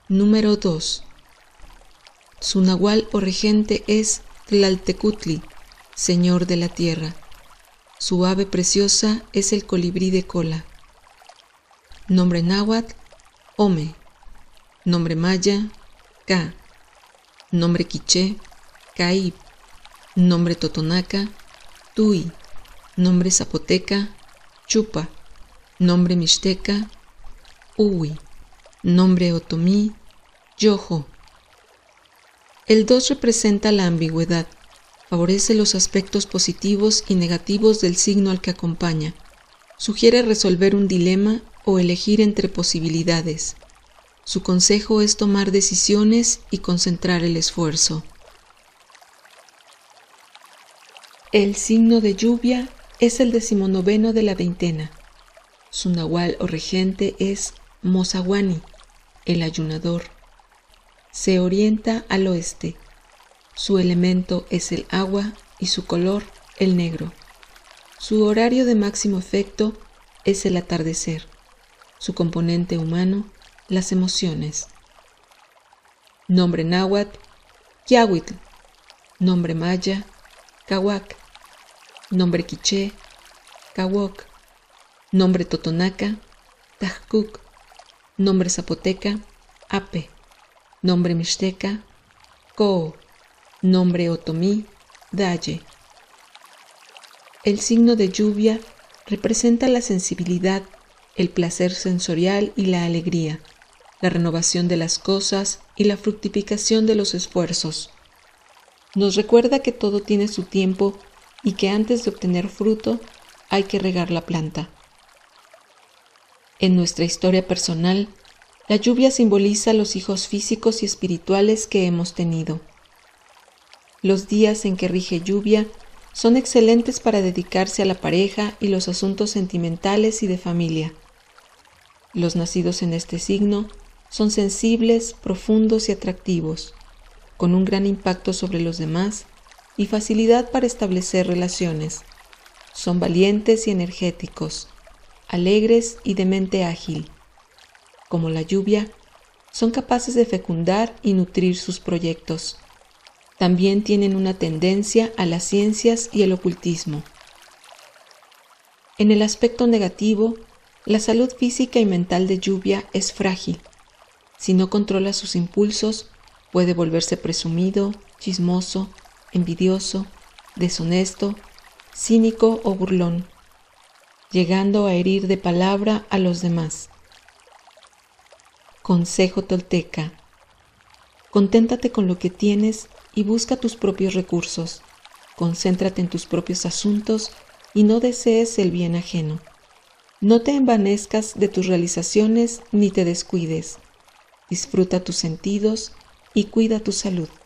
Número 2. Su nahual o regente es Tlaltecutli, señor de la tierra. Su ave preciosa es el colibrí de cola. Nombre náhuatl, Ome. Nombre maya, Ca. Nombre quiché, Caib. Nombre totonaca, Tui. Nombre zapoteca, Chupa. Nombre mixteca, Uwi. Nombre otomí, Yojo. El 2 representa la ambigüedad. Favorece los aspectos positivos y negativos del signo al que acompaña. Sugiere resolver un dilema o elegir entre posibilidades. Su consejo es tomar decisiones y concentrar el esfuerzo. El signo de lluvia es el 19º de la veintena. Su nahual o regente es Mozahuani, el ayunador. Se orienta al oeste. Su elemento es el agua y su color el negro. Su horario de máximo efecto es el atardecer. Su componente humano, las emociones. Nombre náhuatl, Quiahuitl. Nombre maya, Cahuac. Nombre quiché, Cahuoc. Nombre totonaca, Tajcuc. Nombre zapoteca, Ape. Nombre mixteca, Coo. Nombre otomí, Daye. El signo de lluvia representa la sensibilidad, el placer sensorial y la alegría, la renovación de las cosas y la fructificación de los esfuerzos. Nos recuerda que todo tiene su tiempo y que antes de obtener fruto hay que regar la planta. En nuestra historia personal, la lluvia simboliza los hijos físicos y espirituales que hemos tenido. Los días en que rige lluvia son excelentes para dedicarse a la pareja y los asuntos sentimentales y de familia. Los nacidos en este signo son sensibles, profundos y atractivos, con un gran impacto sobre los demás y facilidad para establecer relaciones. Son valientes y energéticos, alegres y de mente ágil. Como la lluvia, son capaces de fecundar y nutrir sus proyectos. También tienen una tendencia a las ciencias y el ocultismo. En el aspecto negativo, la salud física y mental de lluvia es frágil. Si no controla sus impulsos, puede volverse presumido, chismoso, envidioso, deshonesto, cínico o burlón, llegando a herir de palabra a los demás. Consejo tolteca: conténtate con lo que tienes y busca tus propios recursos. Concéntrate en tus propios asuntos y no desees el bien ajeno. No te envanezcas de tus realizaciones ni te descuides. Disfruta tus sentidos y cuida tu salud.